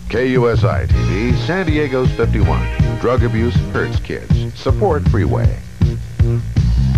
KUSI TV, San Diego's 51. Drug abuse hurts kids. Support Freeway.